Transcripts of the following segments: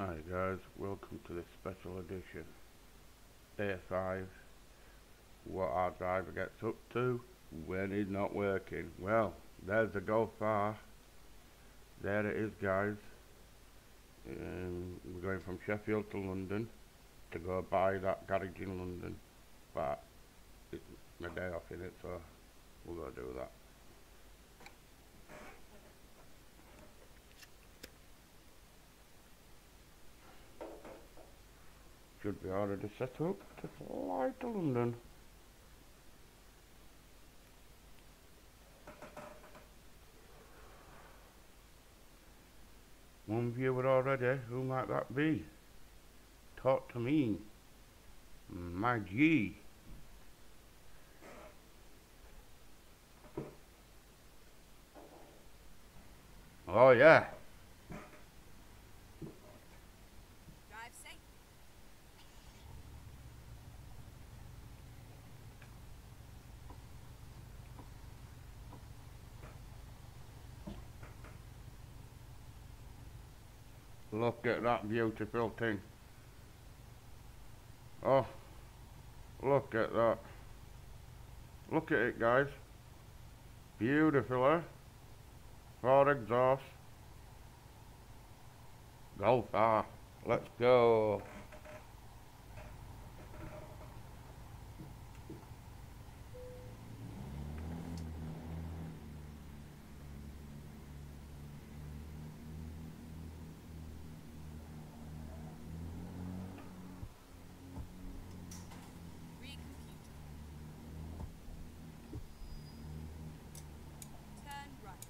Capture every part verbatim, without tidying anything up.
Hi guys, welcome to this special edition. Day five, what our driver gets up to when he's not working. Well, there's the Golf R. There it is guys. Um, we're going from Sheffield to London to go buy that garage in London. But it's my day off in it, so we'll go do that. Should be already set up to fly to London. One viewer already, who might that be? Talk to me. My G. Oh yeah. Drive safe. Look at that beautiful thing. Oh, look at that. Look at it guys. Beautiful, eh? Four exhaust. Golf R. Let's go. Recompute. Turn right.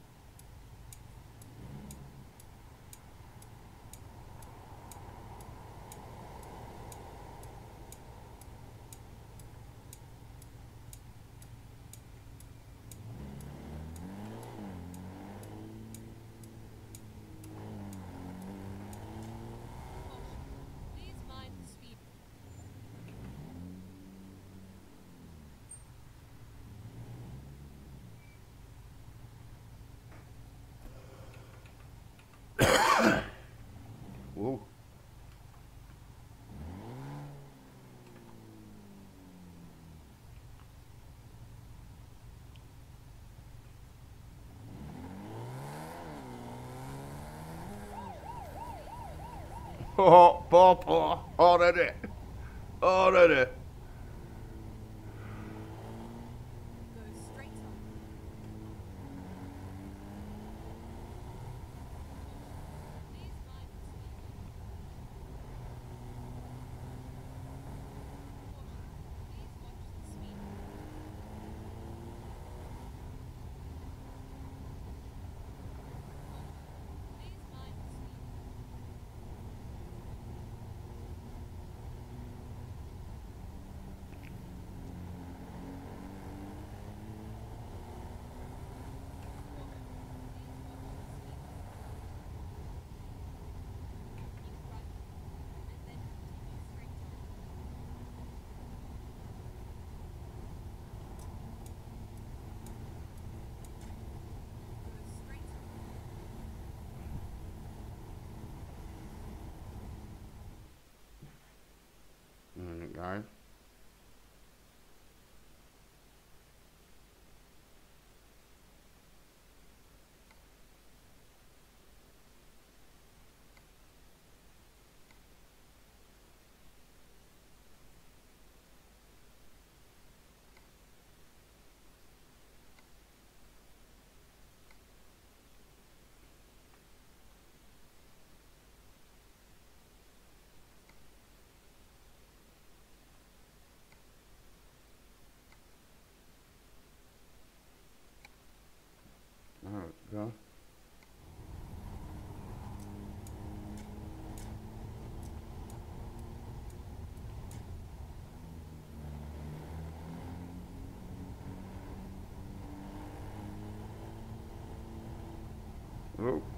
Caution. Please mind the speed. Whoa. Oh, Papa, already, already. Go straight on. Please mind the speed. Caution. Please watch the speed. Caution. Please mind the speed. Alright, guys. Alright, go. Oh.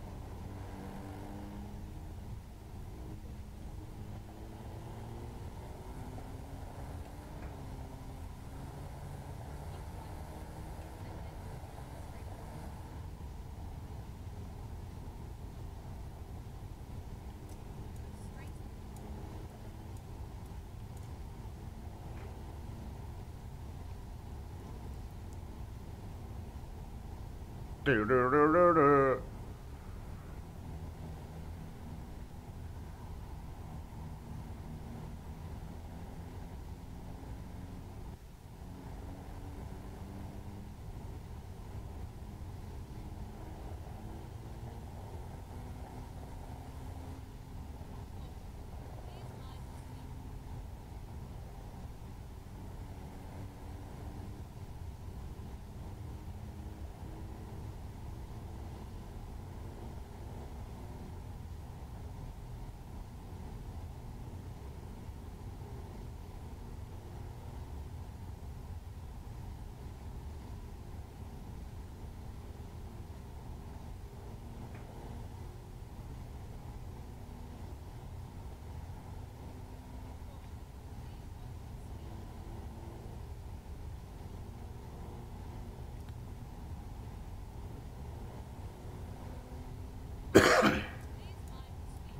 Do-do-do-do-do. Please mind the speed. Please mind the speed.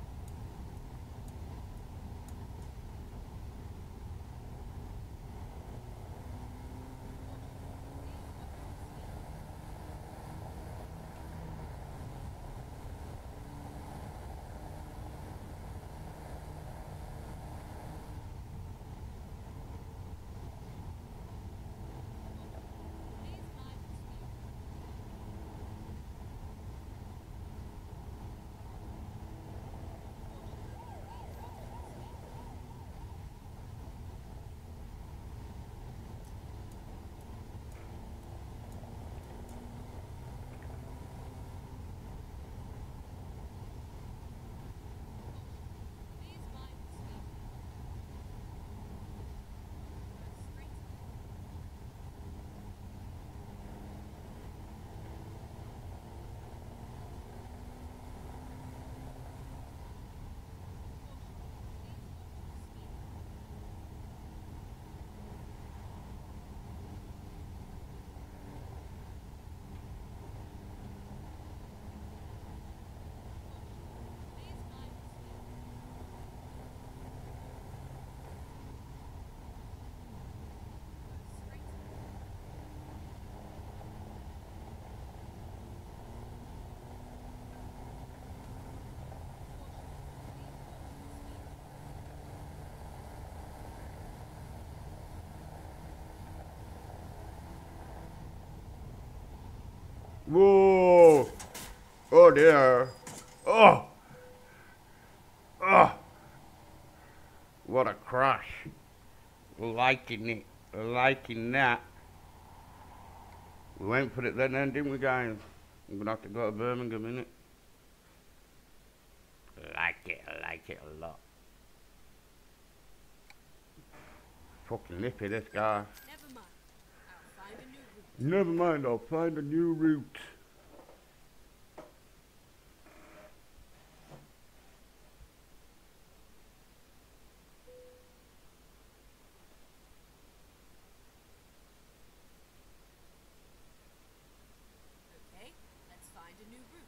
Please mind the speed. Please watch the speed. Please mind the speed. Go straight on. Please watch the speed. Please mind the speed. Go straight on. Please watch the speed. Whoa! Oh dear! Oh! Oh! What a crash! Liking it, liking that. We went for it then, then, didn't we, guys? I'm gonna have to go to Birmingham, innit? Like it, I like it a lot. Fucking nippy, this guy. Never mind. I'll find a new route. Never mind, I'll find a new route. Okay, let's find a new route.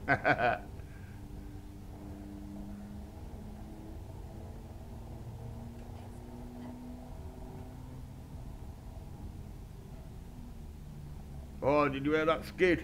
Oh, did you hear that skid?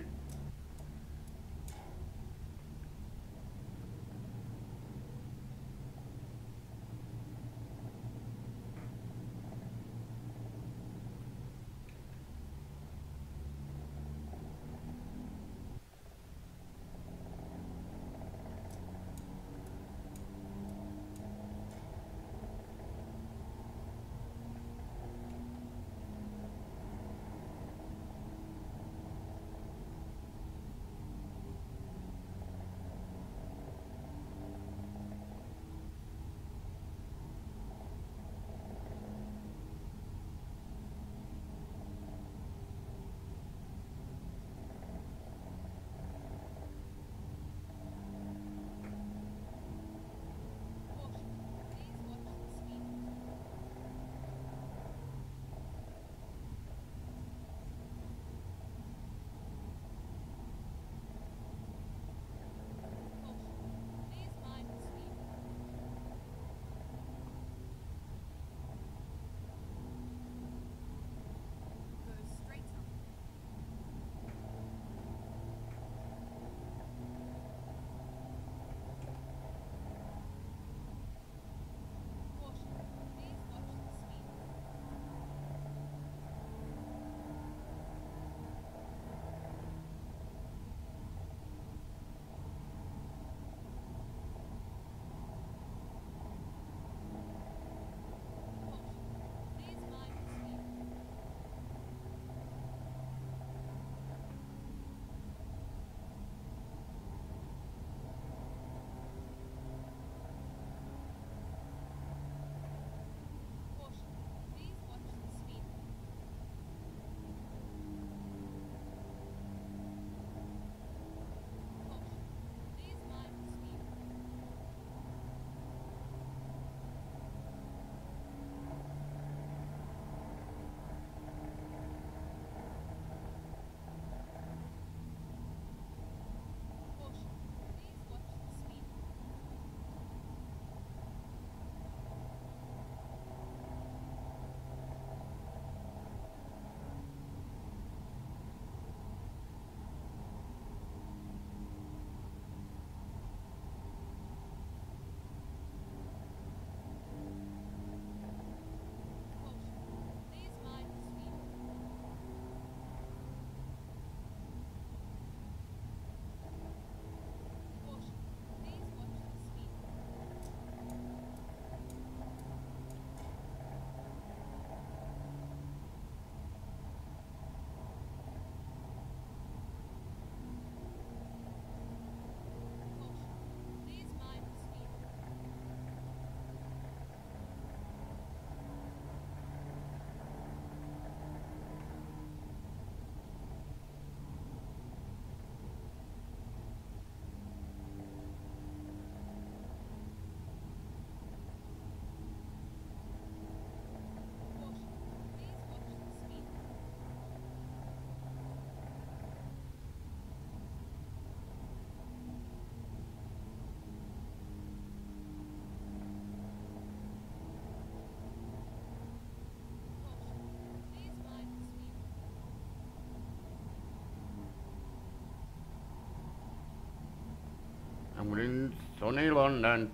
And we're in sunny London.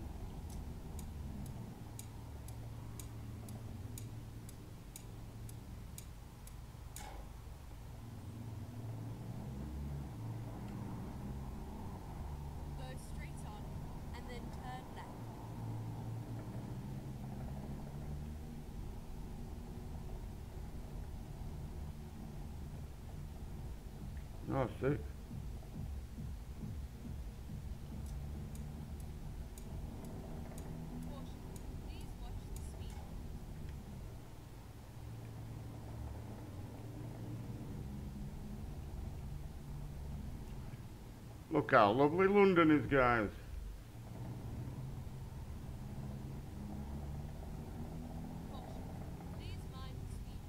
Go straight on and then turn left. No, see. Caution. Please watch the speed. Look how lovely London is, guys. Caution. Please mind the speed.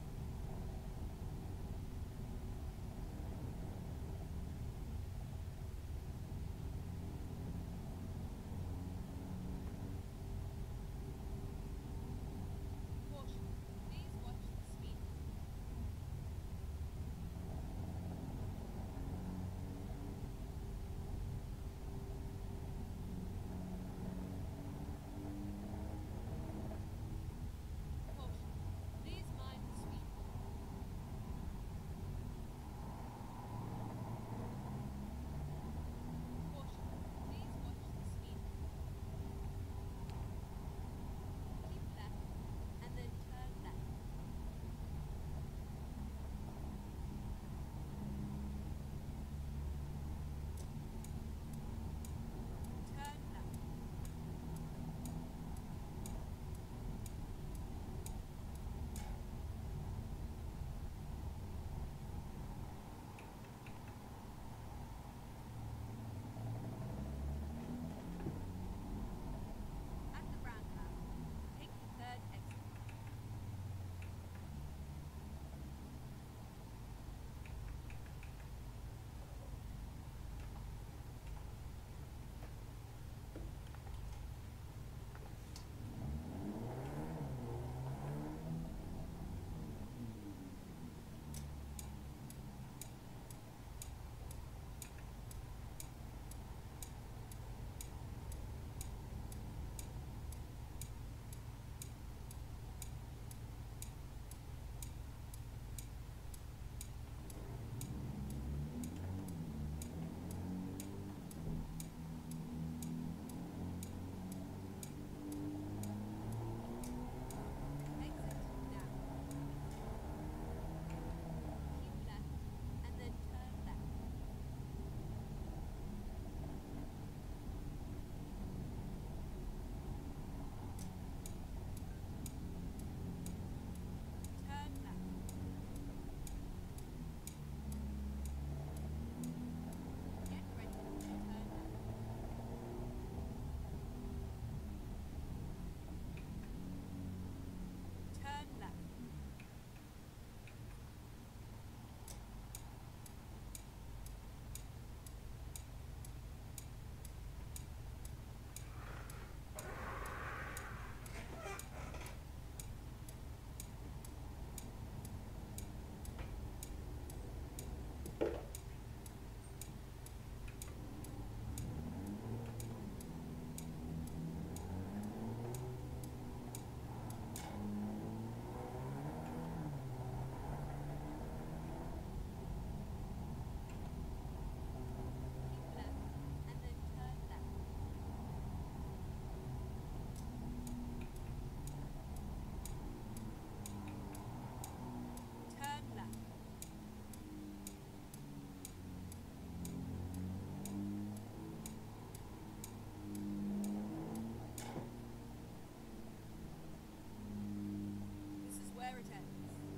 inheritance.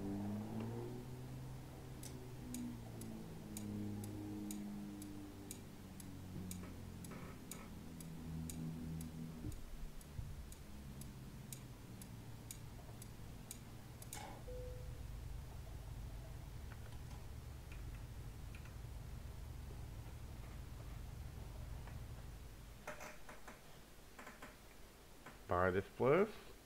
Buy this place.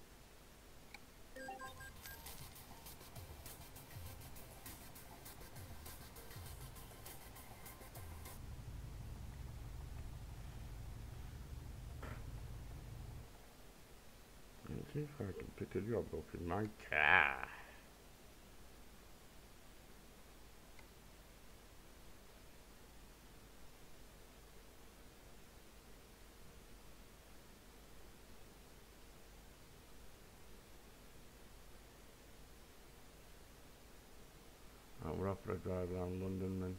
Let's see if I can pick a job up in my car. Oh, we're off for a drive around London then.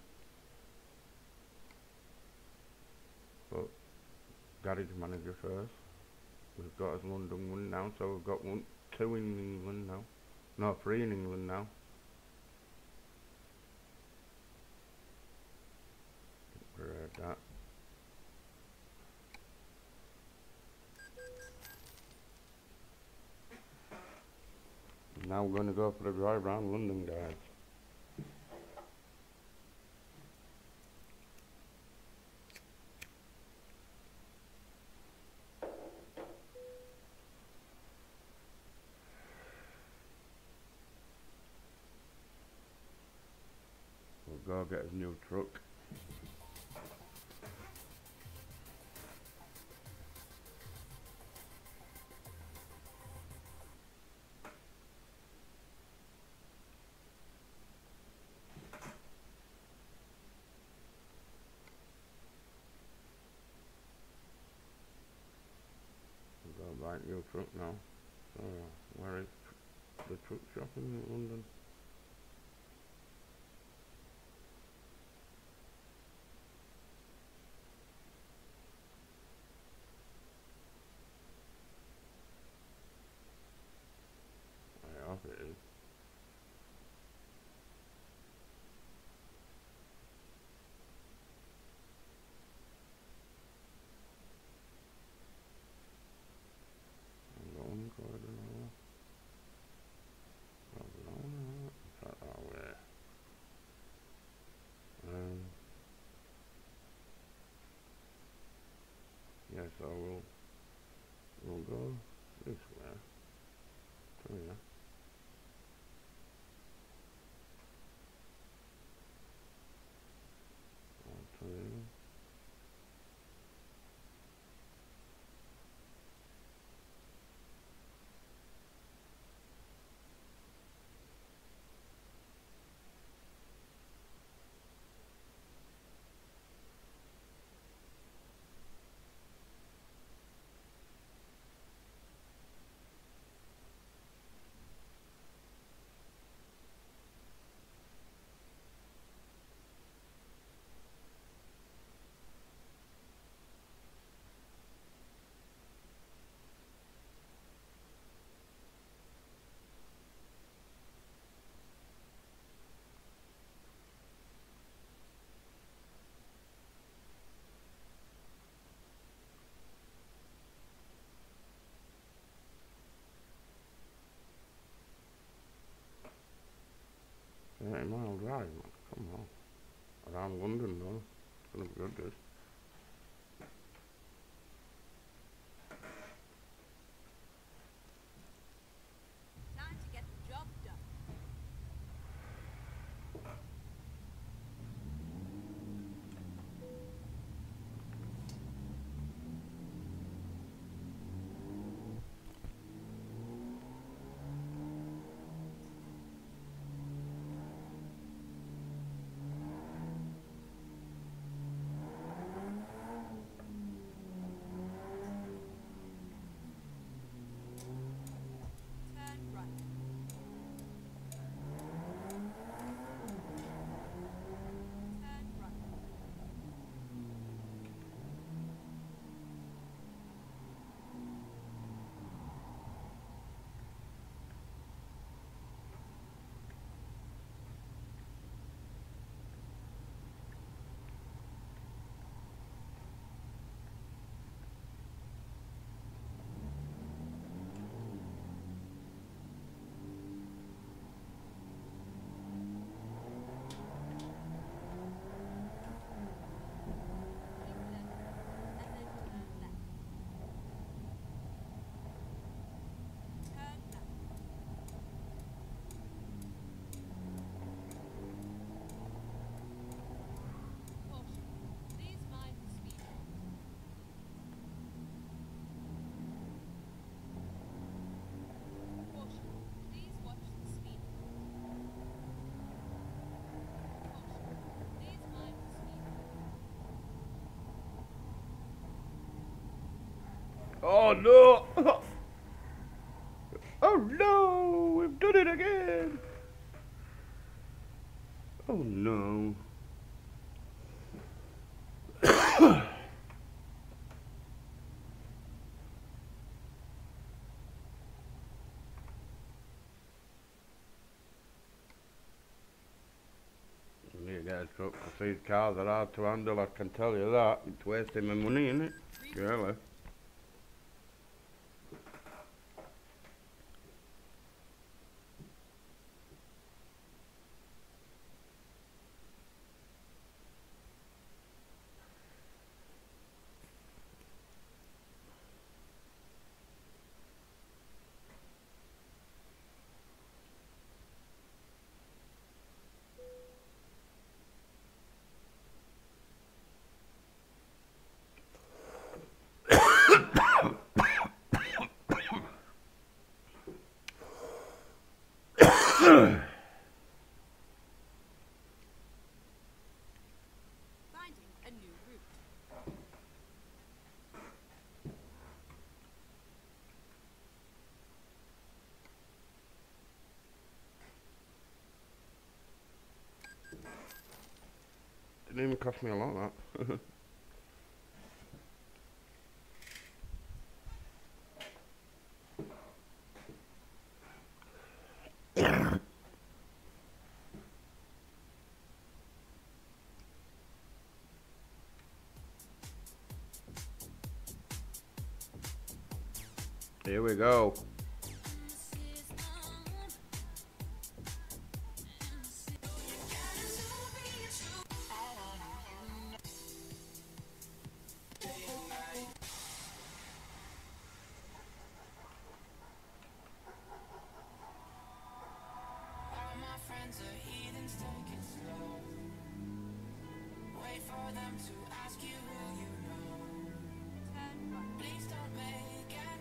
But garage manager first. We've got us London one now, so we've got one, two in England now. No, three in England now. Read that. Now we're going to go for a drive around London, guys. We'll go get his new truck. We'll go buy a new truck now. So, where is the truck shop in London? I hope it is. I'm going to go to Barcelona. Is that that way? Um, yeah, so we'll we'll go this way. So yeah. I'll tell you. thirty mile drive, man. Come on. Around London, though. It's gonna be good, this. Time to get the job done. Oh no! Oh no! We've done it again! Oh no. I need to get a truck because these cars are hard to handle, I can tell you that. It's wasting my money, isn't it? Really. Finding a new route. Didn't even cost me a lot, that. Here we go. Turn right.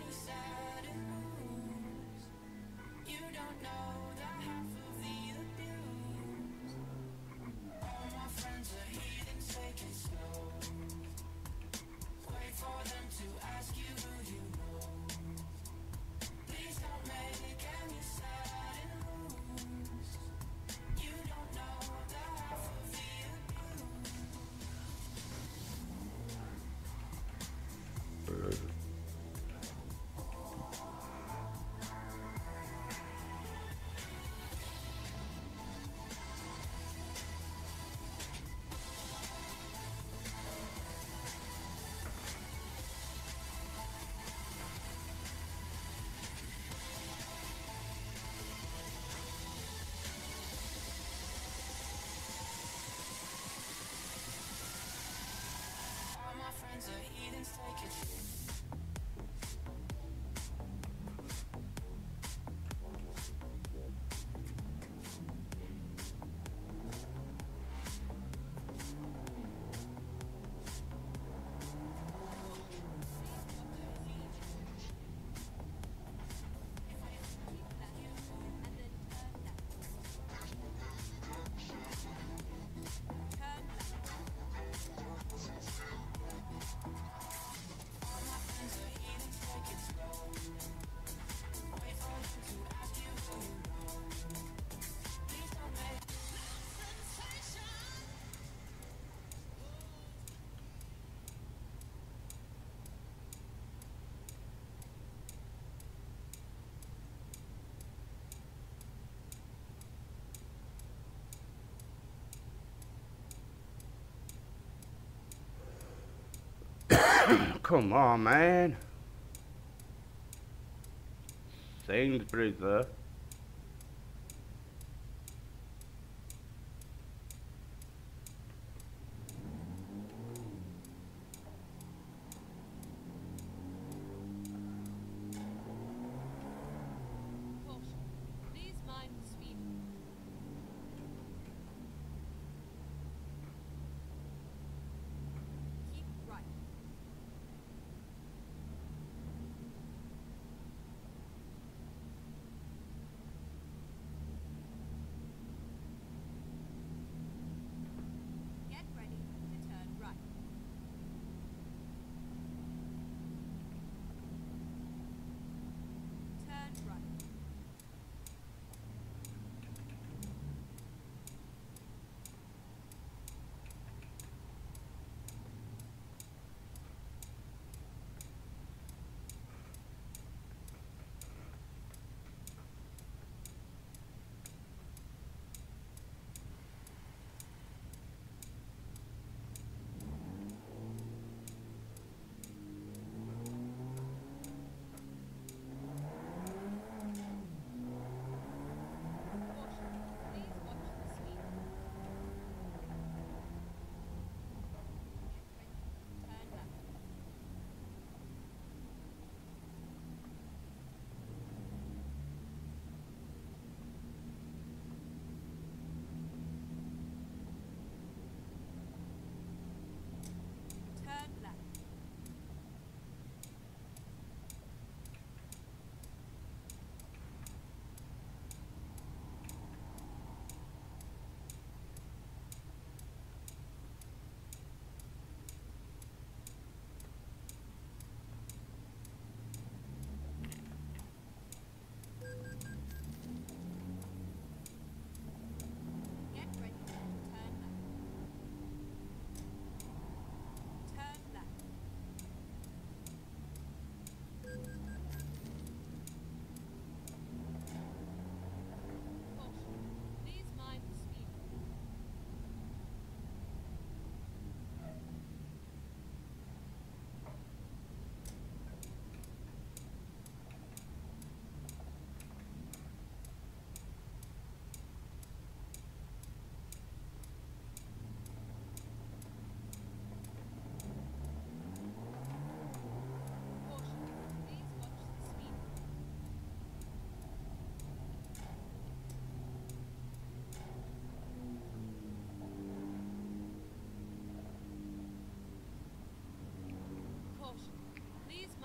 Come on, man. Sainsbury's there. Caution. Please mind the speed limit. Keep right.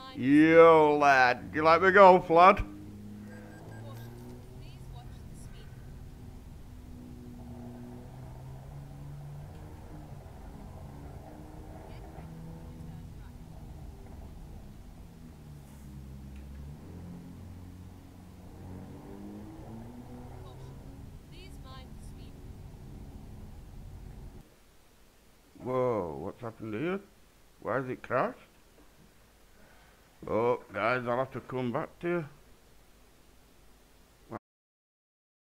mind. Yo, lad. Do you like my golf, lad? Caution. Please watch the speed. Get ready to turn right. Caution. Please mind the speed. Whoa, what's happened here? Why has it crashed? Oh, guys, I'll have to come back to you.